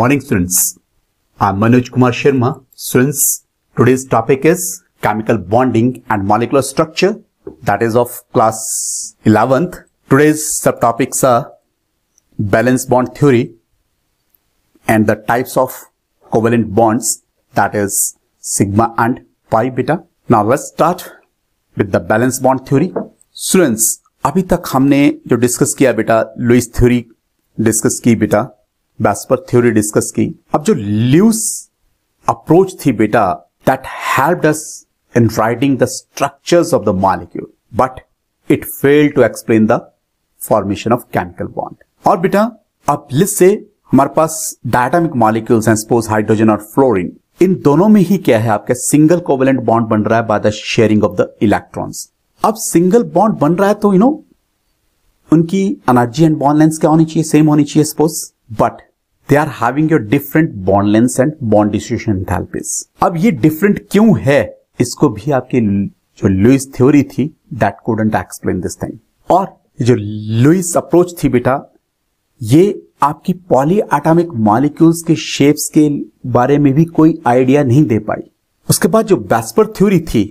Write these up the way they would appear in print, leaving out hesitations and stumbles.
morning, students. I'm Manoj Kumar Sharma. Students, today's topic is chemical bonding and molecular structure, that is of class 11th. Today's subtopics are valence bond theory and the types of covalent bonds, that is sigma and pi beta. Now let's start with the valence bond theory. Students, अभी तक हमने जो discuss किया बेटा, Lewis theory discuss की बेटा, वैस्पर theory discuss की. अब जो लुईस अप्रोच थी बेटा, that helped us in writing the structures of the molecule, but it failed to explain the formation of chemical bond. और बेटा अब लिस्ट से हमारे पास डायटोमिक मॉलिक्यूल्स हैं, सपोज हाइड्रोजन और फ्लोरीन. इन दोनों में ही क्या है, आपका सिंगल कोवेलेंट बॉन्ड बन रहा है by the sharing of the electrons. अब सिंगल बॉन्ड बन रहा है तो उनकी एनर्जी एंड बॉन्ड लेंथ क्या होनी चाहिए, सेम होनी चाहिए suppose, but they are having your different bond length and bond distribution enthalpies. अब ये डिफरेंट क्यों है, इसको भी आपकी जो लुईस थ्योरी थी that couldn't explain this thing. और जो लुईस अप्रोच थी बेटा, ये आपकी पॉली एटॉमिक मॉलिक्यूल्स के शेप्स के बारे में भी कोई आइडिया नहीं दे पाई. उसके बाद जो वैस्पर थ्योरी थी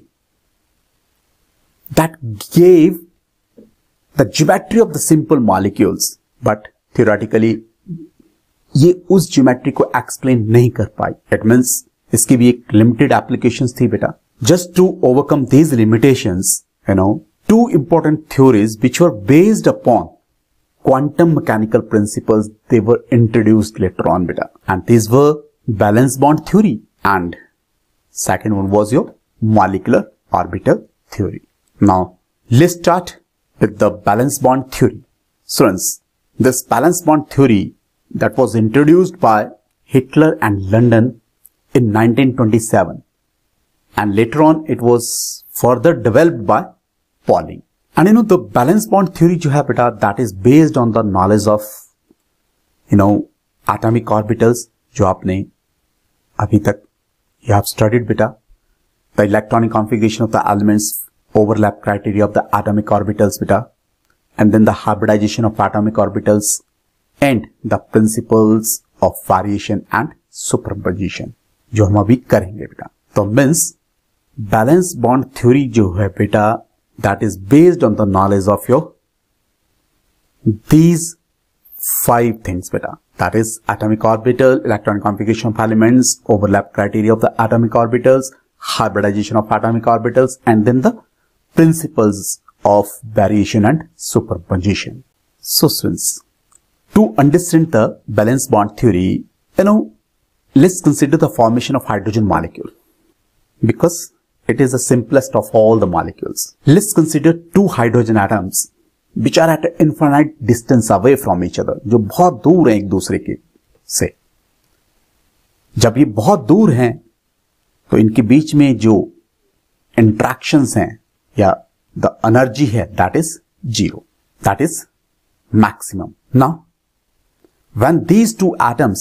that gave the geometry of the simple molecules, but theoretically ये उस geometry को explain नहीं कर पाई. It means इसकी भी एक limited applications थी बेटा. Just to overcome these limitations, two important theories which were based upon quantum mechanical principles, they were introduced later on beta, and these were valence bond theory and second one was your molecular orbital theory. Now let's start with the valence bond theory. Students, this valence bond theory that was introduced by Hitler and London in 1927, and later on it was further developed by Pauling. And the valence bond theory जो है बेटा, that is based on the knowledge of atomic orbitals, जो आपने अभी तक you have studied बेटा, the electronic configuration of the elements, overlap criteria of the atomic orbitals beta, and then the hybridization of atomic orbitals and the principles of variation and superposition, जो हम अभी करेंगे बेटा. तो मीन्स बैलेंस बॉन्ड थ्योरी जो है बेटा, that is based on the knowledge of your these 5 things beta, that is atomic orbital, electronic configuration of elements, overlap criteria of the atomic orbitals, hybridization of atomic orbitals, and then the principles of variation and superposition. So students, to understand the valence bond theory, let's consider the formation of hydrogen molecule, because it is the simplest of all the molecules. Let's consider 2 hydrogen atoms which are at an infinite distance away from each other, जो बहुत दूर हैं एक दूसरे के से. जब ये बहुत दूर हैं तो इनके बीच में जो इंट्रैक्शंस हैं या the energy है, that is 0, that is maximum. Now when these 2 atoms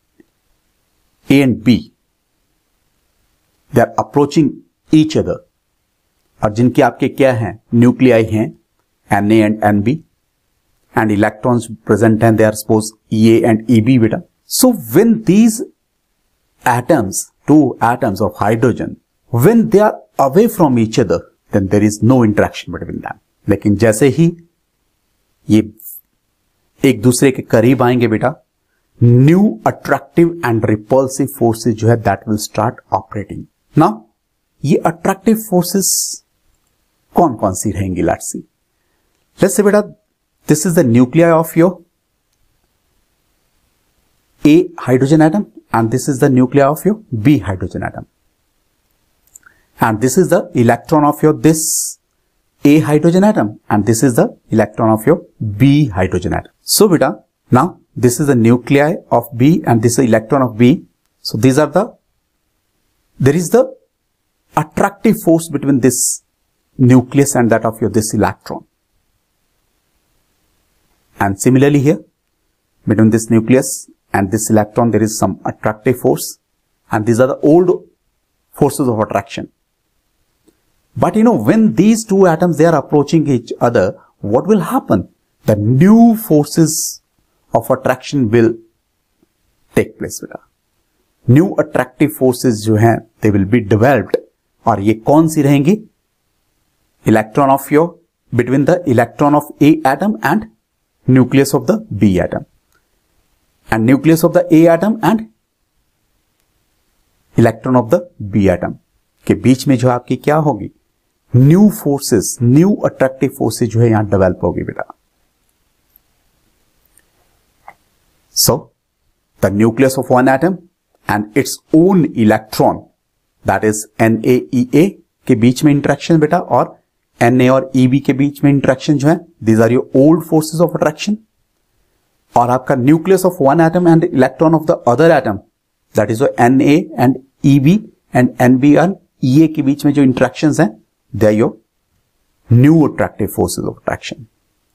A and B, they are approaching each other, और जिनके आपके क्या हैं, न्यूक्लियाई हैं Na and Nb, and electrons present हैं, they are suppose Ea and Eb beta. So when these atoms, 2 atoms of hydrogen, when they are away from each other, then there is no interaction between them. लेकिन जैसे ही ये एक दूसरे के करीब आएंगे बेटा, new attractive and repulsive forces जो है that will start operating. Now ये अट्रैक्टिव फोर्सेस कौन कौन सी रहेंगी, लेट्स सी. लेट्स से बेटा, this is the nuclei of your A hydrogen atom and this is the nuclei of your B hydrogen atom. And this is the electron of your this A hydrogen atom and this is the electron of your B hydrogen atom. So beta, now this is the nuclei of B and this is the electron of B. So these are there is the attractive force between this nucleus and that of your this electron. And similarly here, between this nucleus and this electron there is some attractive force, and these are the old forces of attraction. But when these 2 atoms they are approaching each other, what will happen? The new forces of attraction will take place बेटा। New attractive forces जो हैं they will be developed, और ये कौन सी रहेंगी? Electron of your between the electron of A atom and nucleus of the B atom, and nucleus of the A atom and electron of the B atom के बीच में जो आपकी क्या होगी? New forces, new attractive forces जो है यहां डेवलप होगी बेटा। So the nucleus of one atom and its own electron, that is NaEA के बीच में इंटरेक्शन बेटा, और Na और Eb के बीच में इंटरेक्शन जो है, these are your old forces of attraction. और आपका nucleus of one atom and electron of the other atom, that is Na and Eb and Nb और Ea के बीच में जो इंटरेक्शंस हैं, they are your new attractive forces of attraction.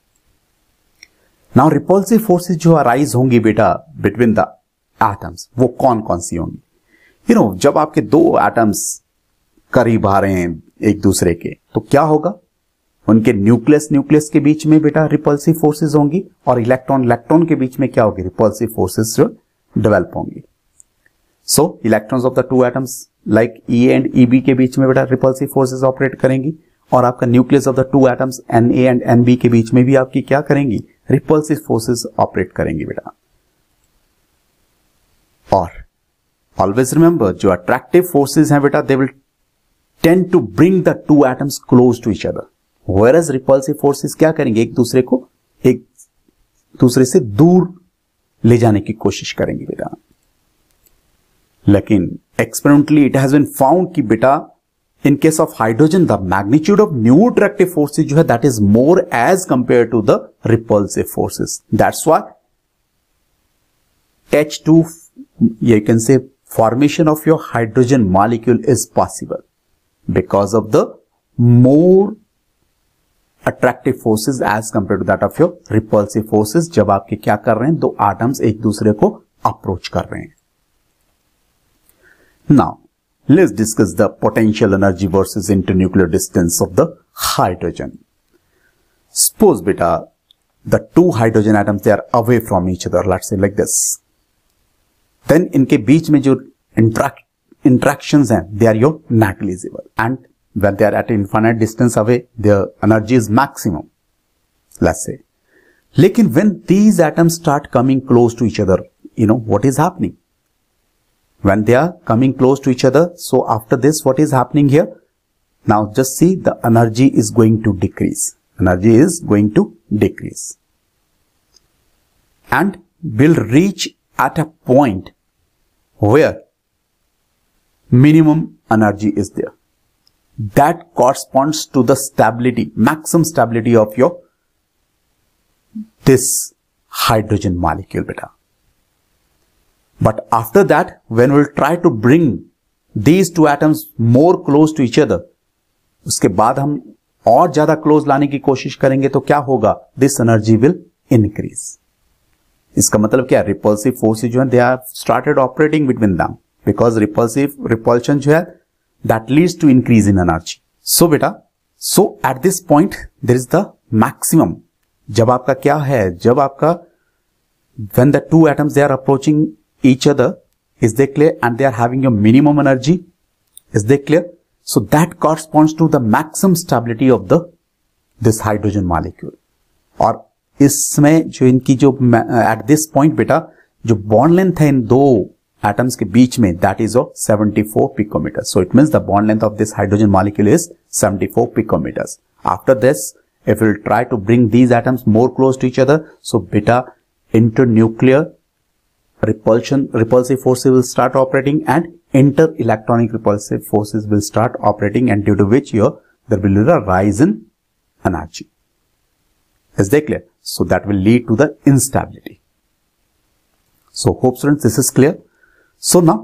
Now repulsive forces जो arise होंगी बेटा between the atoms, वो कौन कौन सी होंगी? जब आपके दो एटम्स करीब आ रहे हैं एक दूसरे के, तो क्या होगा? उनके न्यूक्लियस के बीच में बेटा रिपल्सिव फोर्सेस होंगी, और इलेक्ट्रॉन के बीच में क्या होगी? रिपल्सिव फोर्सेस जो डेवलप होंगी। So electrons of the two atoms like Ea and Eb के बीच में बेटा रिपल्सिव फोर्सेस ऑपरेट करेंगी, और आपका nucleus of the two atoms Na and Nb के बीच में भी आपकी क्या करेंगी? रिपल्सिव फोर्सेस ऑपरेट करेंगी बेटा। और ऑलवेज रिमेंबर, जो अट्रैक्टिव फोर्सेस हैं बेटा, they will tend to bring the two atoms close to each other, whereas repulsive forces क्या करेंगे? एक दूसरे से दूर ले जाने की कोशिश करेंगे बेटा। लेकिन experimentally it has been found कि बेटा in case of hydrogen the magnitude of new attractive forces जो है that is more as compare to the repulsive forces. That's why H2, you can say, formation of your hydrogen molecule is possible because of the more attractive forces as compared to that of your repulsive forces, जब आपके क्या कर रहे हैं? दो atoms एक दूसरे को अप्रोच कर रहे हैं। Now let's discuss the potential energy versus internuclear distance of the hydrogen. Suppose beta the two hydrogen atoms, they are away from each other, let's say like this. Then इनके बीच में जो interactions हैं, they are your negligible, and when they are at infinite distance away, their energy is maximum, let's say. लेकिन when these atoms start coming close to each other, what is happening? When they are coming close to each other, so after this, what is happening here? Now just see, the energy is going to decrease. Energy is going to decrease. And will reach at a point where minimum energy is there. That corresponds to the stability, maximum stability of your this hydrogen molecule beta. But after that, when we'll try to bring these two atoms more close to each other, उसके बाद हम और ज्यादा close लाने की कोशिश करेंगे, तो क्या होगा? This energy will increase. इसका मतलब क्या? रिपल्सिव फोर्सेस जो है they are started operating between them, because repulsion जो है that leads to increase in energy. So बेटा, so at this point there is the maximum, जब आपका क्या है, जब आपका when the two atoms they are approaching each other, is they clear? And they are having a minimum energy, is they clear? So that corresponds to the maximum stability of this hydrogen molecule. और इसमें जो इनकी जो eight this point बेटा जो bond length है इन दो atoms के बीच में, that is of 74 picometer. So it means the bond length of this hydrogen molecule is 74 picometers. After this if we'll try to bring these atoms more close to each other, so beta internuclear repulsive forces will start operating and inter-electronic repulsive forces will start operating, and due to which there will be a rise in energy. Is that clear? So that will lead to the instability. So hope students this is clear. So now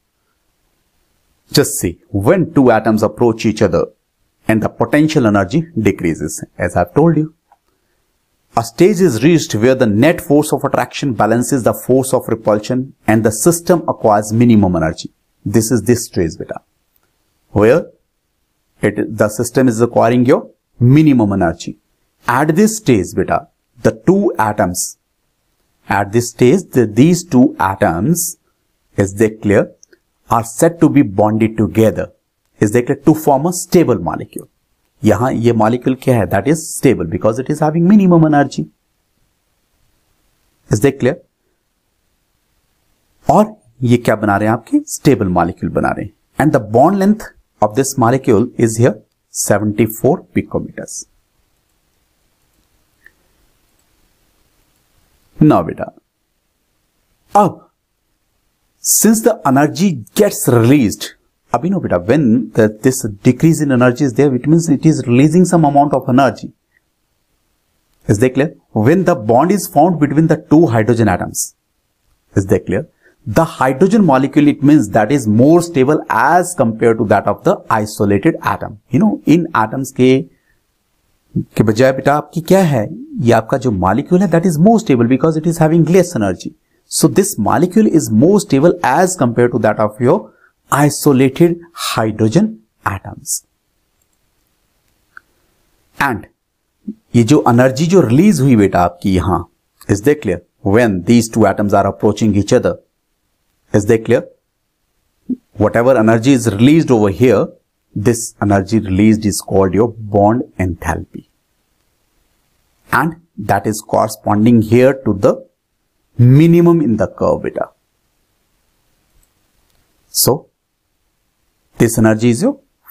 just see, when two atoms approach each other and the potential energy decreases, as I've told you, a stage is reached where the net force of attraction balances the force of repulsion and the system acquires minimum energy. This is this stage beta, where the system is acquiring your minimum energy. At this stage beta, the two atoms at this stage these two atoms, is they clear, are said to be bonded together, is they clear, to form a stable molecule. यहां ये molecule क्या है? That is stable because it is having minimum energy. Is they clear? और ये क्या बना रहे हैं? आपकी stable molecule बना रहे हैं. And the bond length of this molecule is here 74 picometers. Now beta, अब since the energy gets released, अब you know beta, when this decrease in energy is there, it means it is releasing some amount of energy. Is that clear? When the bond is found between the two hydrogen atoms, is that clear? The hydrogen molecule, it means that is more stable as compared to that of the isolated atom. You know, in atoms के बजाय बेटा आपकी क्या है? ये आपका जो molecule है, that is more stable because it is having less energy. So this molecule is more stable as compared to that of your isolated hydrogen atoms. And ये जो एनर्जी जो रिलीज हुई बेटा आपकी यहां, is they clear? When these two atoms are approaching each other, is they clear? whatever energy is released over here, this energy released is called your bond enthalpy, and that is corresponding here to the minimum in the curve beta. So this energy is your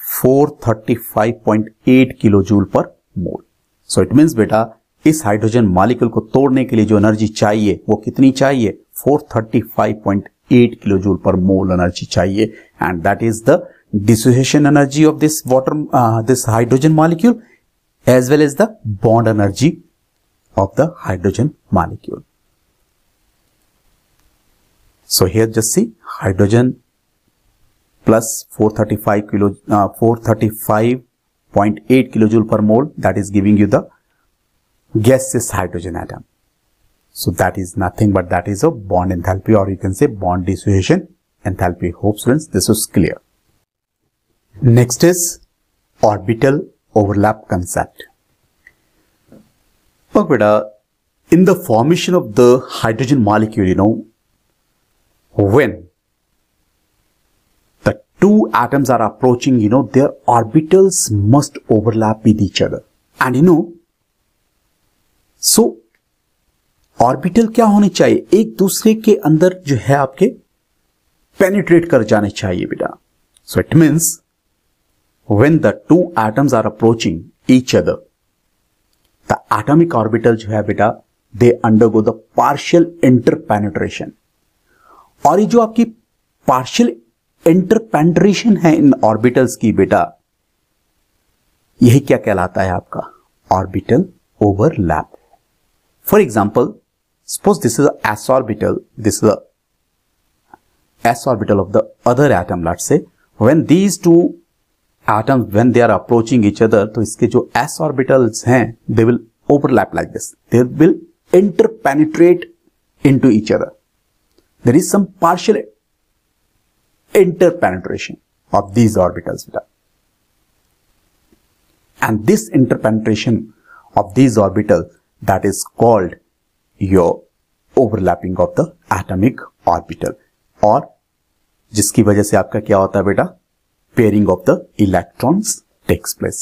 435.8 kilojoule per mole. So it means बेटा इस hydrogen molecule को तोड़ने के लिए जो energy चाहिए वो कितनी चाहिए? 435.8 किलोजूल पर मोल एनर्जी चाहिए, and that is the dissociation energy of this this hydrogen molecule as well as the bond energy of the hydrogen molecule. So here just see hydrogen plus 435.8 kilojoule per mole, that is giving you the gaseous hydrogen atom. So that is nothing but that is a bond enthalpy, or you can say bond dissociation enthalpy. Hope students this is clear. Next is orbital overlap concept. Look beta, in the formation of the hydrogen molecule, you know, when the two atoms are approaching, you know, their orbitals must overlap with each other, and you know, so orbital क्या होने चाहिए? एक दूसरे के अंदर जो है आपके पेनिट्रेट कर जाने चाहिए बेटा. So it means when the two atoms are approaching each other, the atomic orbital जो है बेटा they undergo the partial interpenetration. और ये जो आपकी पार्शियल इंटरपेनिट्रेशन है इन ऑर्बिटल्स की बेटा, यही क्या कहलाता है आपका? Orbital overlap. For example, suppose this is a s orbital, this is a s orbital of the other atom, let's say. When these two atoms, when they are approaching each other, तो इसके जो s orbitals हैं, they will overlap like this. They will interpenetrate into each other. There is some partial interpenetration of these orbitals. And this interpenetration of these orbitals, that is called your overlapping of the atomic orbital, और जिसकी वजह से आपका क्या होता है बेटा? Pairing of the electrons takes place.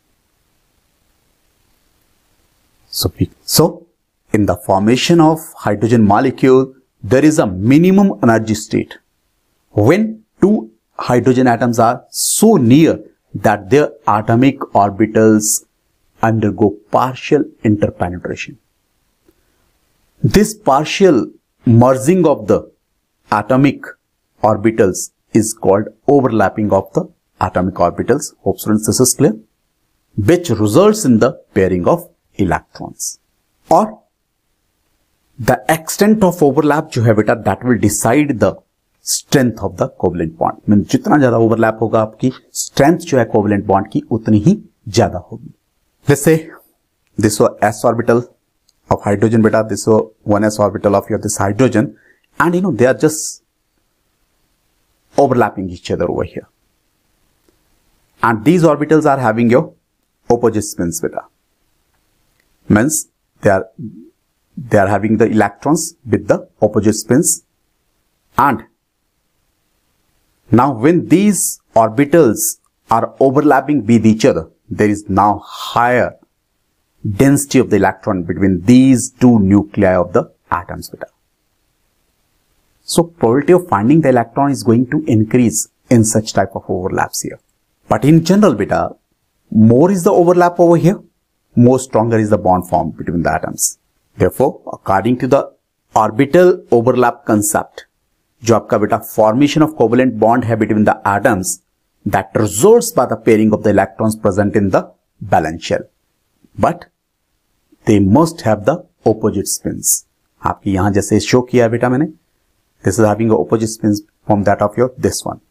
So in the formation of hydrogen molecule, there is a minimum energy state when two hydrogen atoms are so near that their atomic orbitals undergo partial interpenetration. This partial merging of the atomic orbitals is called overlapping of the atomic orbitals. Hope students this is clear. Which results in the pairing of electrons. Or the extent of overlap जो है बेटा, that will decide the strength of the covalent bond. Mean जितना ज्यादा overlap होगा आपकी strength जो है covalent bond की उतनी ही ज्यादा होगी. Let's say this was s orbital of hydrogen beta, this was 1s orbital of your this hydrogen, and you know they are just overlapping each other over here, and these orbitals are having your opposite spins beta. Means they are having the electrons with the opposite spins, and now when these orbitals are overlapping with each other, there is now higher density of the electron between these two nuclei of the atoms beta. So probability of finding the electron is going to increase in such type of overlaps here. But in general beta, more is the overlap over here, more stronger is the bond formed between the atoms. Therefore, according to the orbital overlap concept, जो आपका बेटा formation of covalent bond है between the atoms, that results by the pairing of the electrons present in the valence shell, but they must have the opposite spins. आपकी यहां जैसे show किया है बेटा मैंने, this is having a opposite spins from that of your this one.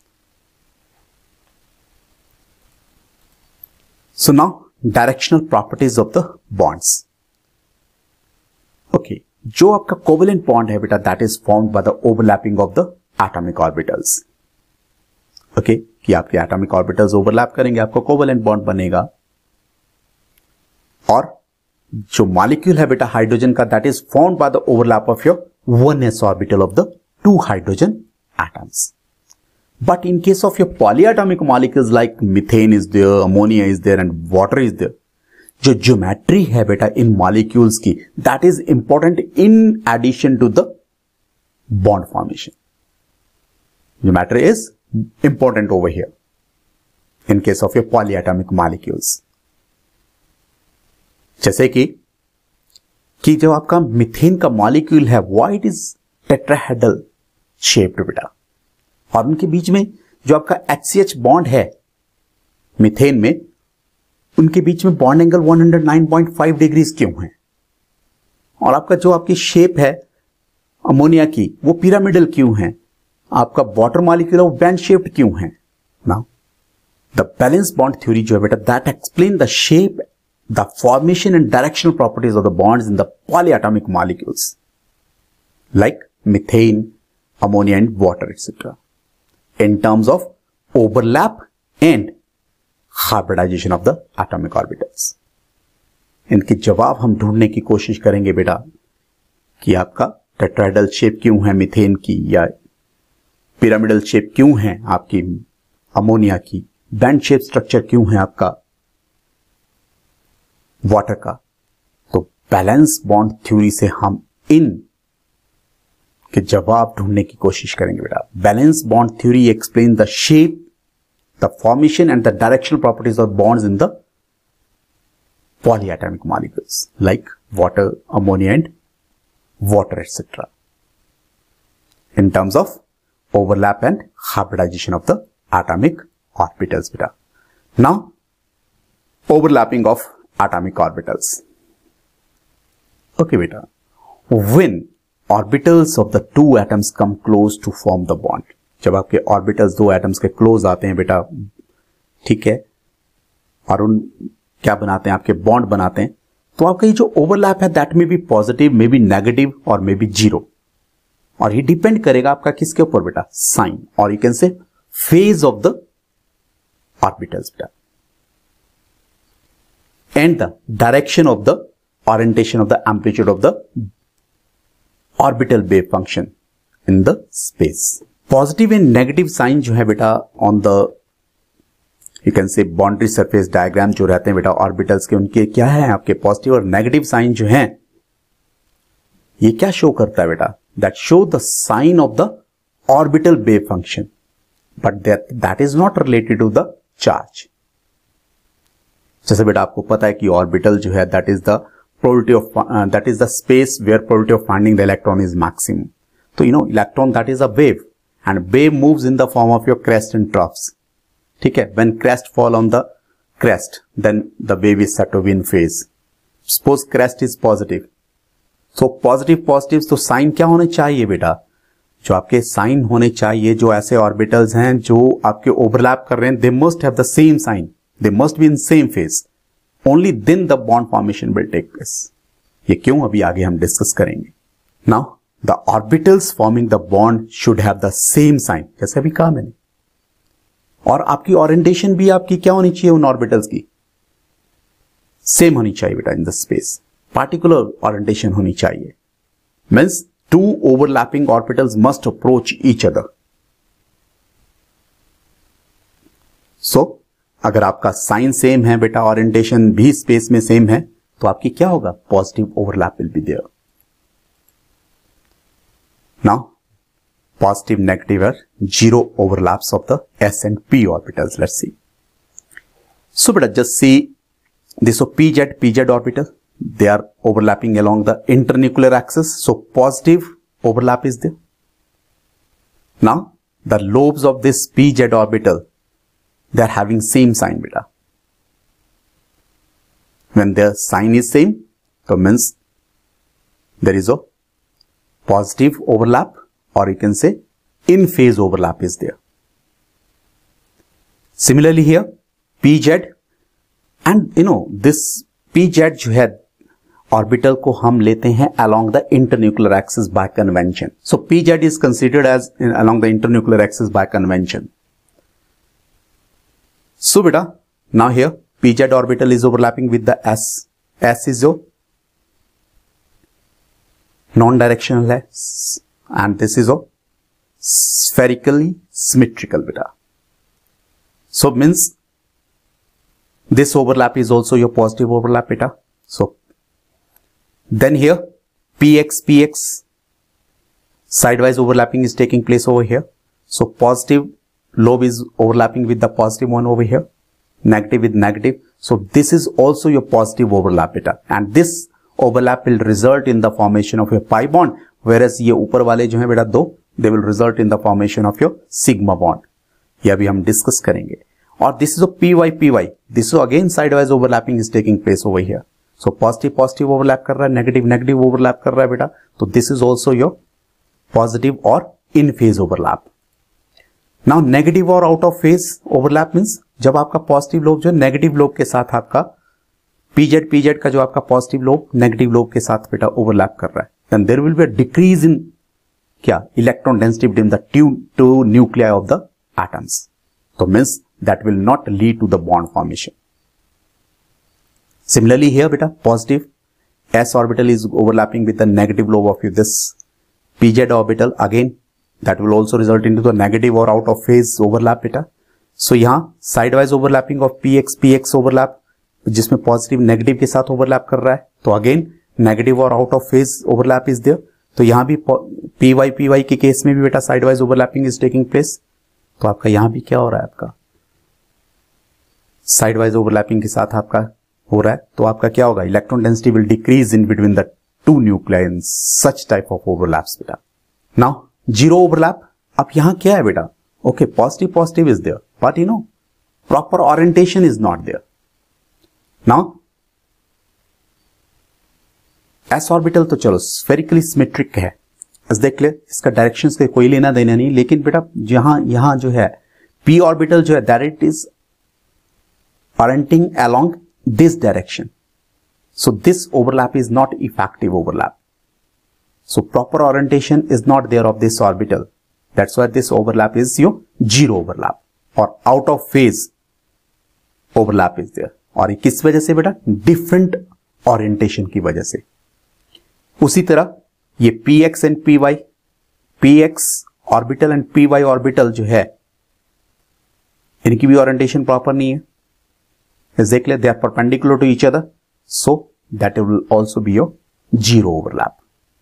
So now directional properties of the bonds. Okay, जो आपका covalent bond है बेटा, that is formed by the overlapping of the atomic orbitals. Okay, कि आपके atomic orbitals overlap करेंगे, आपको covalent bond बनेगा. और जो मॉलिक्यूल है बेटा हाइड्रोजन का, that is formed by the overlap of your 1s orbital of the 2 hydrogen atoms. But in case of your polyatomic molecules like methane is there, ammonia is there and water is there, जो geometry है बेटा इन molecules की, that is important in addition to the bond formation. Geometry is important over here in case of your polyatomic molecules. जैसे कि जो आपका methane का मॉलिक्यूल है, why it is tetrahedral shaped बेटा, और उनके बीच में जो आपका HCH बॉन्ड है मिथेन में, उनके बीच में बॉन्ड एंगल 109.5 डिग्रीज क्यों है? और आपका जो आपकी शेप है अमोनिया की, वो पिरामिडल क्यों है? आपका वाटर मॉलिक्यूल वो बैंड शेप्ड क्यों है? Now the valence bond theory जो है बेटा, that explain the shape, the formation and directional properties of the bonds in the polyatomic molecules like methane, ammonia and water etc. in terms of overlap and hybridization of the atomic orbitals. इनके जवाब हम ढूंढने की कोशिश करेंगे बेटा कि आपका टेट्राहेड्रल शेप क्यों है मिथेन की, या पिरामिडल शेप क्यों है आपकी अमोनिया की, बैंड शेप स्ट्रक्चर क्यों है आपका वाटर का. तो बैलेंस बॉन्ड थ्योरी से हम इन के जवाब ढूंढने की कोशिश करेंगे बेटा. Valence bond theory explain the shape, the formation and the directional properties of bonds in the polyatomic molecules like water, ammonia and water etcetera in terms of overlap and hybridization of the atomic orbitals beta. Now overlapping of atomic orbitals. Okay beta, when orbitals of the two atoms come close to form the bond, जब आपके orbitals दो atoms के close आते हैं बेटा, ठीक है, और उन क्या बनाते हैं, आपके बॉन्ड बनाते हैं, तो आपका ये जो ओवरलैप है that may be positive, may be negative और मे बी जीरो, और ये डिपेंड करेगा आपका किसके ऊपर बेटा, साइन, और you can say phase of the orbitals बेटा, and the direction of the orientation of the amplitude of the orbital wave function in the space. Positive and negative sign जो है बेटा on the you can say boundary surface diagram जो रहते हैं बेटा orbitals के, उनके क्या है आपके पॉजिटिव और नेगेटिव साइन जो है, ये क्या शो करता है बेटा, that show the sign of the orbital wave function, but that is not related to the charge. जैसे बेटा आपको पता है कि ऑर्बिटल जो है that is the probability of that is the space where probability of finding the electron is maximum. तो you know electron that is a wave and wave moves in the form of your crest and troughs. ठीक है, when crest fall on the crest then the wave is said to be in phase. Suppose crest is positive. So positive positive तो sign क्या होने चाहिए बेटा, जो आपके sign होने चाहिए, जो ऐसे ऑर्बिटल्स हैं जो आपके ओवरलैप कर रहे हैं, they must have the same sign, they must be in same phase, only then the bond formation will take place. ये क्यों अभी आगे हम डिस्कस करेंगे. Now the orbitals forming the bond should have the same sign, जैसे अभी कहा मैंने, और आपकी ओरिएंटेशन भी आपकी क्या होनी चाहिए उन ऑर्बिटल्स की, सेम होनी चाहिए बेटा in the space. Particular orientation होनी चाहिए, means two overlapping orbitals must approach each other. So अगर आपका साइन सेम है बेटा, ओरिएंटेशन भी स्पेस में सेम है, तो आपकी क्या होगा, positive overlap will be there. Now positive, negative are zero overlaps of the s and p orbitals. Let's see. So beta, just see this, so pz orbital, they are overlapping along the internuclear axis, so positive overlap is there. Now the lobes of this pz orbital, they are having same sign beta. When their sign is same, so means there is a positive overlap, or you can say in phase overlap is there. Similarly here pz, and this pz जो है orbital को हम लेते हैं along the internuclear axis by convention. So pz is considered as along the internuclear axis by convention. So beta, now here pz orbital is overlapping with the s. S is जो non-directional है, and this is a spherically symmetrical beta. So means this overlap is also your positive overlap beta. So then here px sidewise overlapping is taking place over here. So positive lobe is overlapping with the positive one over here, negative with negative. So this is also your positive overlap beta, and this overlap will result in the formation of your pi bond, whereas ये ऊपर वाले जो है बेटा दो, they will result in the formation of your sigma bond. ये अभी हम डिस्कस करेंगे. और this is a py, this is again sidewise overlapping is taking place over here. So positive overlap कर रहा है, negative overlap कर रहा है बेटा, तो this is also your positive or in phase overlap. Now negative और out of phase overlap means जब आपका पॉजिटिव लोब जो नेगेटिव लोब के साथ आपका pz का जो आपका पॉजिटिव लोब नेगेटिव लोब के साथ बेटा ओवरलैप कर रहा है, then there will be a decrease in क्या electron density between the two nuclei of the atoms. So means that will not lead to the bond formation. Similarly here beta, positive s orbital is overlapping with the negative lobe of this pz orbital, again that will also result into the negative or out of phase overlap beta. So यहाँ sidewise overlapping of px overlap, जिसमें positive negative के साथ overlap कर रहा है, तो again negative और out of phase overlap is there. तो यहां भी py के केस में भी बेटा sidewise overlapping is taking place. तो आपका यहां भी क्या हो रहा है, आपका साइडवाइज ओवरलैपिंग के साथ आपका हो रहा है, तो आपका क्या होगा, electron density will decrease in between the two nuclei in such type of overlaps बेटा. Now zero overlap. अब यहां क्या है बेटा, okay positive is there, but proper orientation is not there. Now s orbital तो चलो स्फेरिकली सिमेट्रिक है, बस देख ले, इसका डायरेक्शन से कोई लेना देना नहीं, लेकिन बेटा यहां जो है पी ऑर्बिटल जो है that it is orienting along this direction. So this overlap is not effective overlap. So proper orientation is not there of this orbital. That's why this overlap is your zero overlap और out of phase overlap is there. और ये किस वजह से बेटा, different orientation की वजह से. उसी तरह ये px and py, px orbital and py orbital जो है इनकी भी ओरिएंटेशन प्रॉपर नहीं है. देख ले, they are perpendicular to each other, so that will also be your zero overlap.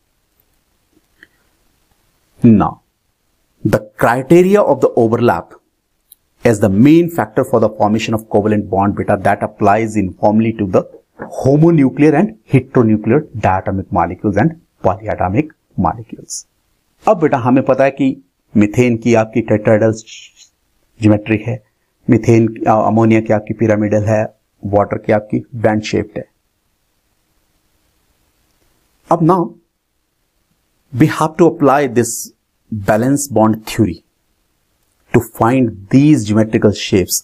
Now the criteria of the overlap as the main factor for the formation of covalent bond beta that applies uniformly to the homonuclear and heteronuclear diatomic molecules and polyatomic molecules. अब बेटा हमें पता है कि methane की आपकी tetrahedral geometry है, methane ammonia की आपकी पिरामिडल है, वाटर की आपकी बैंड शेप्ड है. अब now we have to apply this valence bond theory to find these geometrical shapes,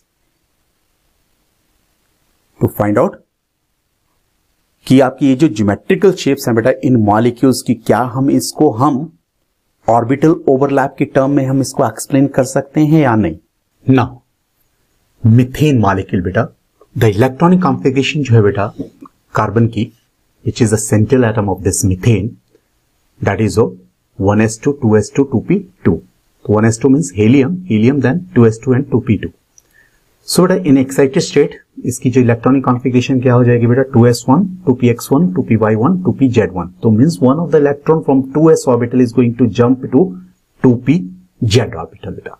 to find out कि आपकी ये जो geometrical shapes हैं बेटा इन molecules की, क्या हम ऑर्बिटल ओवरलैप के टर्म में हम इसको एक्सप्लेन कर सकते हैं या नहीं. नाउ मीथेन मॉलिक्यूल बेटा, द इलेक्ट्रॉनिक कॉन्फ़िगरेशन जो है बेटा कार्बन की, which is the central atom of this methane, that is 1s2, 2s2, 2p2. 1s2 means helium, then 2s2 and 2p2. So बेटा in excited state इसकी जो electronic configuration क्या हो जाएगी बेटा, 2s1, 2px1, 2py1, 2pz1. तो means one of the electron from 2s orbital is going to jump to 2pz orbital बेटा.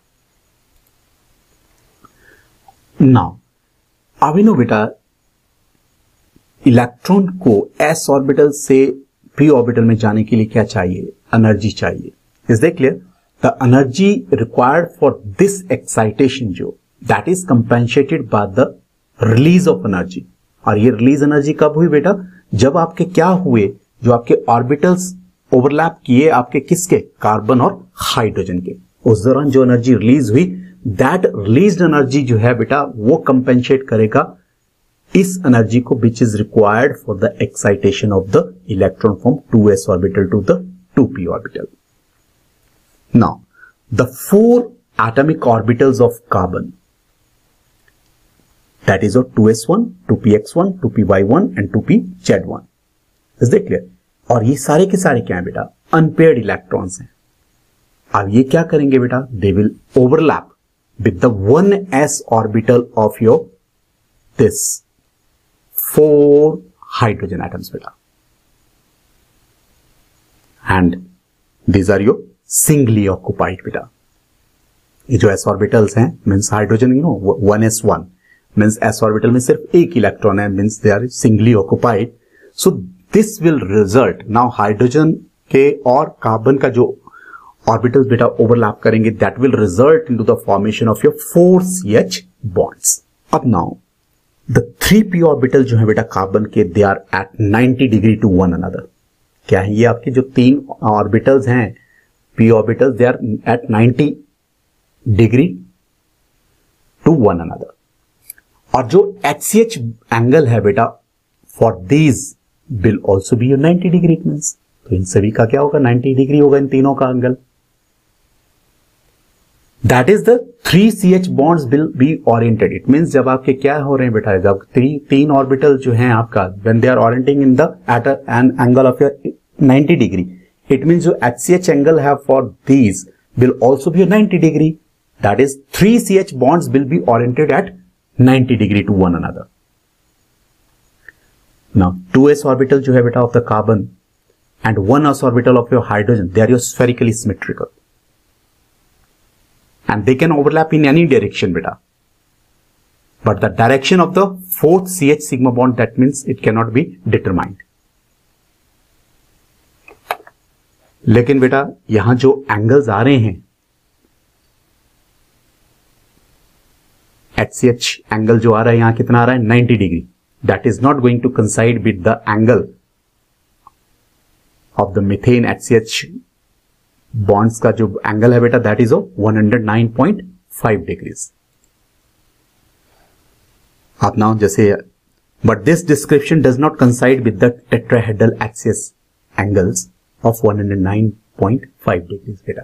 Now अभी नो बेटा इलेक्ट्रॉन को s ऑर्बिटल से p ऑर्बिटल में जाने के लिए क्या चाहिए, एनर्जी चाहिए. Is that clear? The energy required for this excitation जो that is compensated by the release of energy. और ये रिलीज एनर्जी कब हुई बेटा, जब आपके क्या हुए, जो आपके ऑर्बिटल्स ओवरलैप किए आपके किसके, कार्बन और हाइड्रोजन के. उस दौरान जो एनर्जी रिलीज हुई, दैट रिलीज्ड एनर्जी जो है बेटा वो कंपेंसेट करेगा इस एनर्जी को which is required for the excitation of the electron from 2s orbital to the 2p orbital. Now the 4 atomic orbitals of carbon, that is 2s1, 2px1, 2py1 and 2pz1. Is that clear? और ये सारे के सारे क्या है बेटा, unpaired electrons हैं. अब ये क्या करेंगे बेटा, they will overlap with the 1s orbital of your this 4 hydrogen atoms बेटा, and these are your singly occupied बेटा. ये जो s ऑर्बिटल्स हैं means hydrogen, you know 1s1 means s orbital में सिर्फ एक इलेक्ट्रॉन है, means they are singly occupied. So this will result, now hydrogen के और कार्बन का जो ऑर्बिटल्स बेटा ओवरलैप करेंगे, that will result into the formation of your 4 CH bonds. अब नाउ द 3p ऑर्बिटल जो है बेटा कार्बन के, they are at 90 degree to one another. क्या है ये आपके जो 3 ऑर्बिटल्स हैं p orbitals, they are at 90 degree to one another. और जो HCH एंगल है बेटा for these will also be 90 degree. Means तो इन सभी का क्या होगा, 90 डिग्री होगा इन तीनों का angle. That is the 3 CH bonds will be oriented. It means जब आपके क्या हो रहे हैं बेटा, जब 3 ऑर्बिटल जो हैं आपका, when they are orienting in the at an angle of 90 degree, it means जो HCH एंगल है for these will also be 90 degree. That is 3 CH bonds will be oriented at 90 degree to one another. Now 2s orbital जो है बेटा of the carbon and 1s orbital of your hydrogen, they are your spherically symmetrical and they can overlap in any direction beta. But the direction of the 4th CH sigma bond, that means it cannot be determined. लेकिन बेटा यहां जो angles आ रहे हैं, HCH angle जो आ रहा है यहां कितना आ रहा है, 90 degree. That is not going to coincide with the angle of the methane HCH bonds का जो एंगल है बेटा, दैट इज 109.5 डिग्रीज. आप नाउ जैसे, but this description does not coincide with the tetrahedral axis angles of 109.5 degrees beta.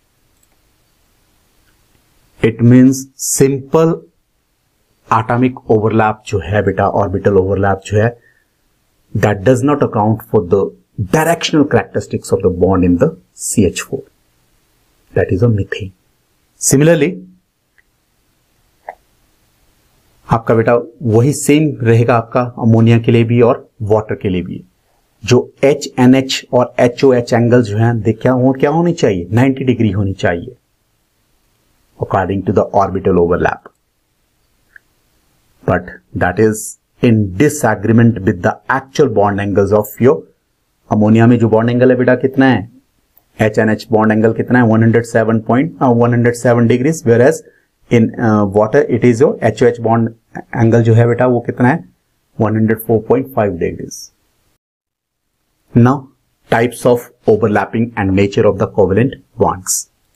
It means simple atomic overlap जो है बेटा, orbital overlap जो है, that does not account for the directional characteristics of the bond in the CH4. That is a methane. Similarly, आपका बेटा वही same रहेगा आपका अमोनिया के लिए भी और वाटर के लिए भी. जो HNH और HOH एंगल जो हैं, देख क्या होनी चाहिए, 90 डिग्री होनी चाहिए according to the orbital overlap. But that is in disagreement with the actual bond angles of your ammonia में. जो बॉन्ड एंगल है बेटा कितना है, HNH बॉन्ड एंगल कितना है, 107 degrees, whereas in water it is your HOH bond angle जो है बेटा वो कितना है, 104.5 degrees. Now, types of overlapping and nature of the covalent bonds.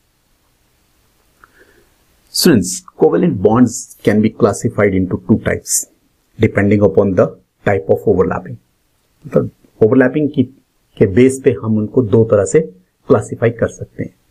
Students, covalent bonds can be classified into 2 types depending upon the type of overlapping. मतलब overlapping के base पे हम उनको 2 तरह से क्लासिफाई कर सकते हैं.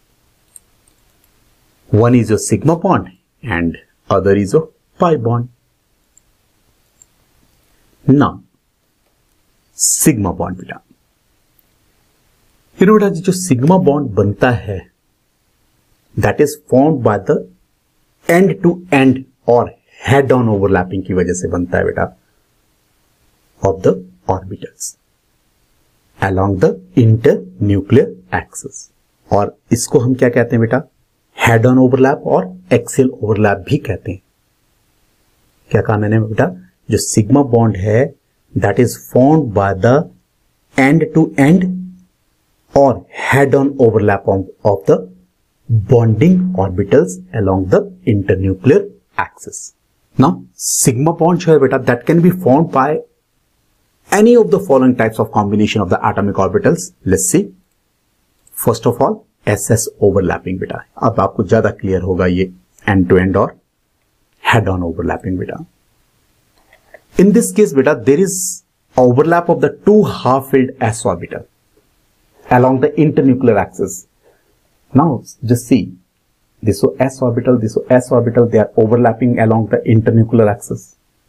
One is your sigma bond and other is your pi bond. Now, sigma bond बेटा। यू नो बेटा जो सिग्मा बॉन्ड बनता है that is formed by the end to end और हेड ऑन ओवरलैपिंग की वजह से बनता है बेटा of the orbitals along the internuclear axis। और इसको हम क्या कहते हैं बेटा, हेड ऑन ओवरलैप और एक्सियल ओवरलैप भी कहते हैं। क्या कहा मैंने बेटा, जो सिग्मा बॉन्ड है that is formed by the end to end और head on overlap of the bonding orbitals along the internuclear axis। Now sigma bond जो है बेटा that can be formed by any of the following types of combination of the atomic orbitals। Let's see। First of all SS overlapping बेटा, अब आपको ज्यादा clear होगा ये end to end और head on overlapping बेटा। In this case बेटा there is overlap of the two half-filled s orbital along the internuclear axis। Now just see this s orbital, this s orbital, they are overlapping along the internuclear axis।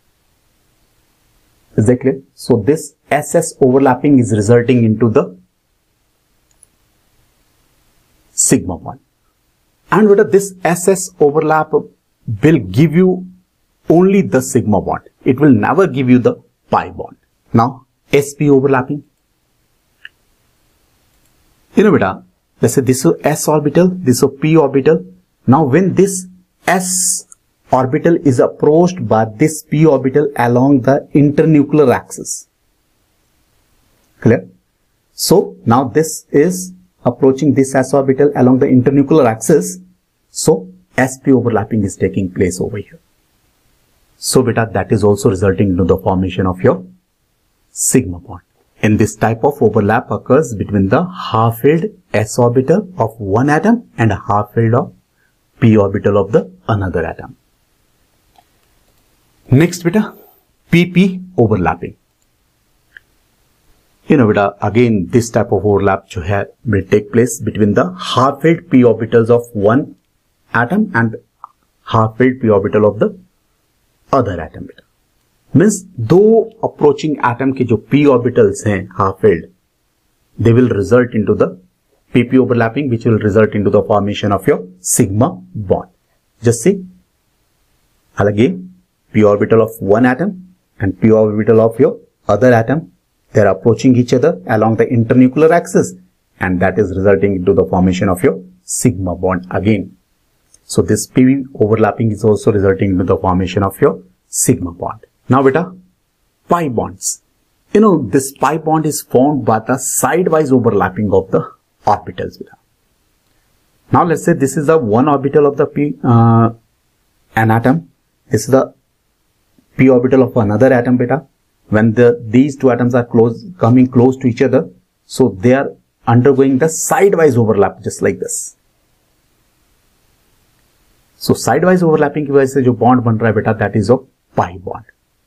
Is that clear? So this SS overlapping is resulting into the sigma bond, and whether this SS overlap will give you only the sigma bond, it will never give you the pi bond। Now sp overlapping, you know beta, let's say this is s orbital, this is p orbital। Now when this s orbital is approached by this p orbital along the internuclear axis, clear? So now this is approaching this s orbital along the internuclear axis, so sp overlapping is taking place over here। So beta that is also resulting into the formation of your sigma bond। In this type of overlap occurs between the half-filled s orbital of one atom and a half-filled of p orbital of the another atom। Next beta pp overlapping। You know beta again this type of overlap जो है will take place between the half-filled p orbitals of one atom and half-filled p orbital of the other atom beta। Means दो approaching atom के जो p orbitals हैं half-filled, they will result into the pp overlapping which will result into the formation of your sigma bond। Just see again p orbital of one atom and p orbital of your other atom, they are approaching each other along the internuclear axis and that is resulting into the formation of your sigma bond again। So this p overlapping is also resulting into the formation of your sigma bond। Now beta pi bonds, you know this pi bond is formed by the sidewise overlapping of the orbitals beta। Now let's say this is the one orbital of the an atom, this is the p orbital of another atom beta। When these two atoms are coming close to each other, so they are undergoing the sidewise overlap just like this। So sidewise overlapping की वजह से जो bond बन रहा है बेटा that is of pi bond।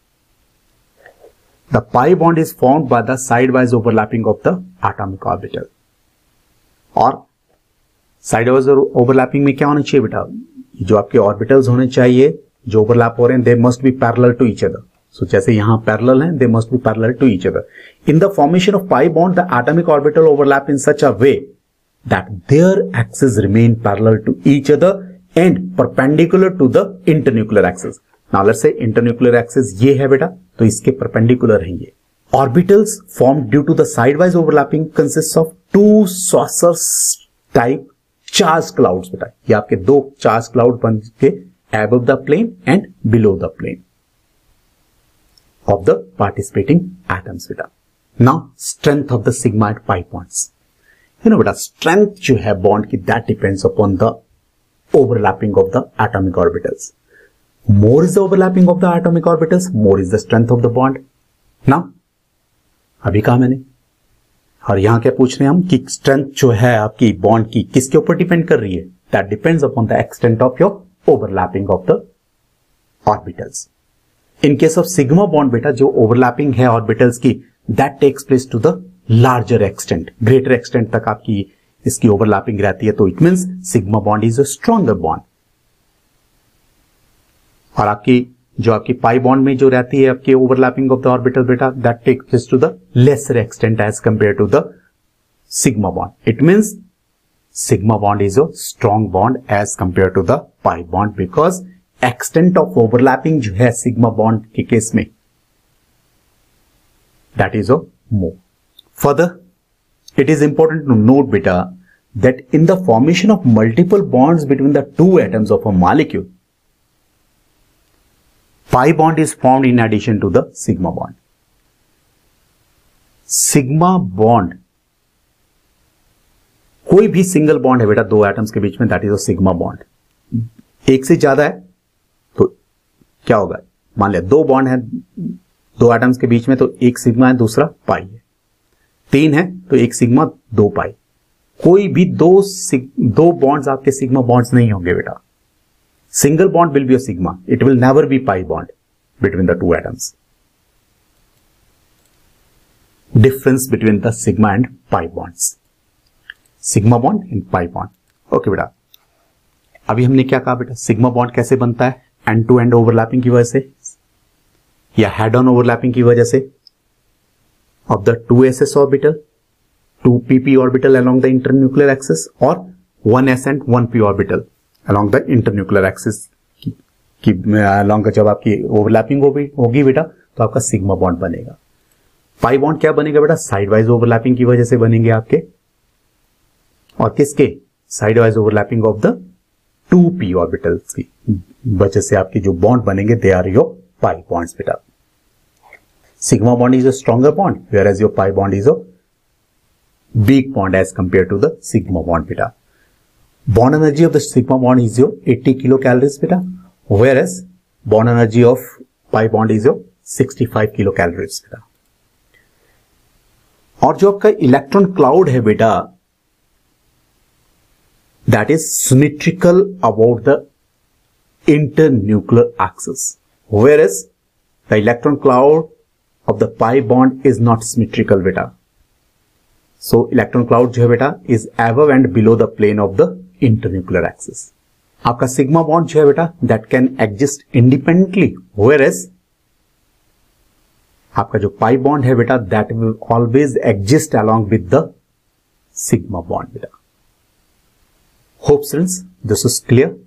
The pi bond is formed by the sidewise overlapping of the atomic orbital। और sidewise overlapping में क्या होना चाहिए बेटा, जो आपके orbitals होने चाहिए जो ओवरलैप हो रहे हैं they must be parallel to each other. So जैसे यहां पैरेलल हैं they must be parallel to each other. In the formation of pi bond the atomic orbital overlap in such a way that their axis remain parallel to each other and perpendicular to the internuclear axis. Now let's say internuclear axis ये है बेटा, तो इसके perpendicular है ये। Orbitals formed due to the sideways overlapping consist of two saucers type charge clouds बेटा। ये आपके दो चार्ज क्लाउड बन के above the plane and below the plane of the participating atoms beta। Now strength of the sigma and pi bonds, you know beta strength जो है bond की that depends upon the overlapping of the atomic orbitals। More is the overlapping of the atomic orbitals, more is the strength of the bond। Now अभी कहा मैंने, और यहां क्या पूछ रहे हैं हम कि स्ट्रेंथ जो है आपकी बॉन्ड की किसके ऊपर डिपेंड कर रही है, that depends upon the extent of your overlapping of the orbitals। In case of sigma bond बेटा जो overlapping है orbitals की that takes place to the larger extent, greater extent तक आपकी इसकी overlapping रहती है, तो it means sigma bond is a stronger bond। और आपकी जो आपकी पाई बॉन्ड में जो रहती है आपकी ओवरलैपिंग ऑफ द ऑर्बिटल बेटा, that takes place to the lesser extent as compare to the sigma bond. It means sigma bond is a strong bond as compare to the pi bond, because extent of overlapping जो है sigma bond के case में that is a more. Further it is important to note beta that in the formation of multiple bonds between the two atoms of a molecule, pi bond is formed in addition to the sigma bond. Sigma bond कोई भी single bond है बेटा दो atoms के बीच में, that is a sigma bond. एक से ज्यादा है तो क्या होगा, मान लिया दो बॉन्ड है दो एटम्स के बीच में, तो एक सिग्मा है दूसरा पाई है. तीन है तो एक सिग्मा दो पाई. कोई भी दो बॉन्ड्स आपके सिग्मा बॉन्ड्स नहीं होंगे बेटा. Single bond will be a sigma, it will never be pi bond between the two atoms. Difference between the sigma and pi bonds, sigma bond and pi bond. Okay बेटा, अभी हमने क्या कहा बेटा, sigma bond कैसे बनता है, and to and overlapping की वजह से या हेड ऑन ओवरलैपिंग की वजह से of the 2s orbital, 2pp orbital along the internuclear axis or 1s and 1p orbital along the internuclear axis की along का जब आपकी ओवरलैपिंग होगी बेटा तो आपका सिग्मा बॉन्ड बनेगा. पाई बॉन्ड क्या बनेगा बेटा, साइड वाइज ओवरलैपिंग की वजह से बनेंगे आपके, और किसके, side wise overlapping of the 2p orbitals की वजह से आपके जो बॉन्ड बनेंगे they are your pi bonds बेटा. Sigma bond is a stronger bond, whereas your pi bond is a weak bond as compared to the sigma bond beta. Bond energy of the sigma bond is your 80 kilocalories beta, whereas bond energy of pi bond is your 65 kilocalories beta. और जो आपका electron cloud है बेटा, that is symmetrical about the internuclear axis, whereas the electron cloud of the pi bond is not symmetrical beta. So electron cloud जो है बेटा is above and below the plane of the internuclear axis. आपका sigma bond जो है बेटा that can exist independently, whereas आपका जो pi bond है बेटा that will always exist along with the sigma bond बेटा. Hope students this is clear.